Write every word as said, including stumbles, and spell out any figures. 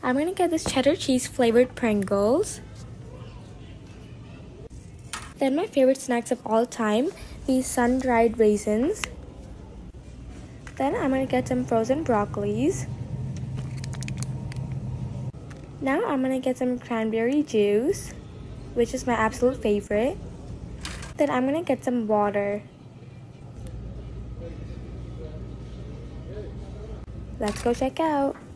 I'm gonna get this cheddar cheese flavored Pringles. Then my favorite snacks of all time, these sun-dried raisins. Then I'm gonna get some frozen broccolis. Now I'm gonna get some cranberry juice, which is my absolute favorite. Then I'm gonna get some water. Let's go check out.